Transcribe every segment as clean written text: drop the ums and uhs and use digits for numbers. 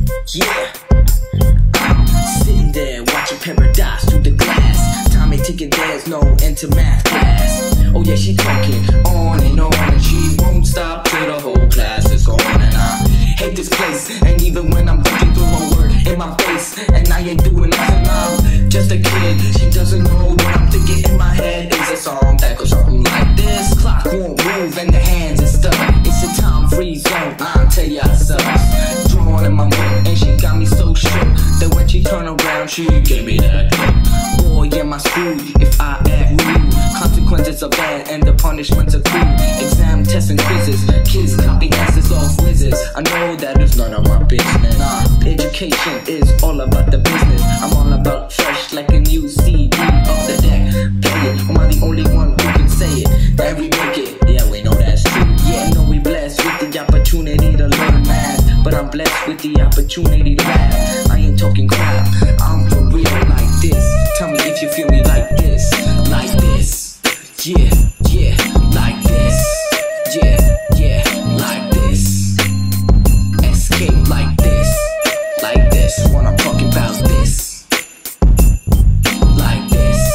Yeah, sitting there watching Paradise through the glass. Tommy taking there's no end to math class. Oh yeah, she talking on and she won't stop till the whole class is gone. And I hate this place, and even when I'm thinking through her word in my face, and I ain't doing nothing, I'm just a kid. She doesn't know what I'm thinking in my head is a song that goes something like this. Clock won't move and the hands are stuck. It's a time free zone, I'll tell ya sucks. Drawn in my book and she got me so shook that when she turned around she gave me that look. Boy, am I screwed if I act rude. Consequences are bad and the punishments are cruel. Exam, tests, and quizzes, kids copy answers off wizards. I know that it's none of my business. Education is all about the business. I'm all about fresh like a new CD off the deck. Play it, am I the only one who can say it? That we make it, yeah, we know that's true. Yeah, I know we blessed with the opportunity to learn math, but I'm blessed with the opportunity to laugh. I ain't talking crap, I'm for real like this. Tell me if you feel me like this, like this. Yeah, yeah, like this. Yeah, yeah, like this. Escape like this, when I'm talking about this. Like this.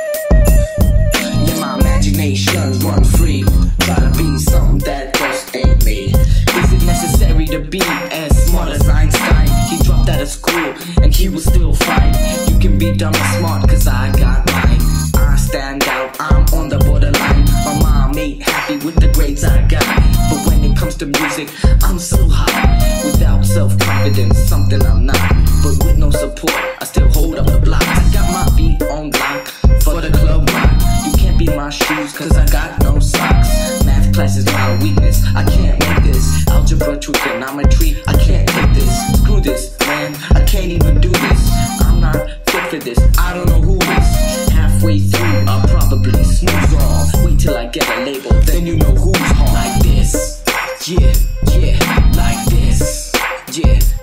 Let my imagination run free. Try to be something that just ain't me. Is it necessary to be as smart as Einstein? He dropped out of school and he was still fine. You can be dumb and smart cause I got mine. I stand out, I'm on the borderline. My mom ain't happy with the grades I got, but when it comes to music, I'm so high. Without self-confidence, something I'm not. But with no support, I still hold up the block. I got my feet on block for the club rock. You can't be my shoes cause I got no socks. Math class is my weakness, I can't make this. Algebra, trigonometry, I can't take this. Screw this, man, I can't even do this. I'm not fit for this, I don't know who is. Halfway through, I'll probably snooze off. Wait till I get a label, then you know who's home. Like this, yeah, yeah, like this, yeah.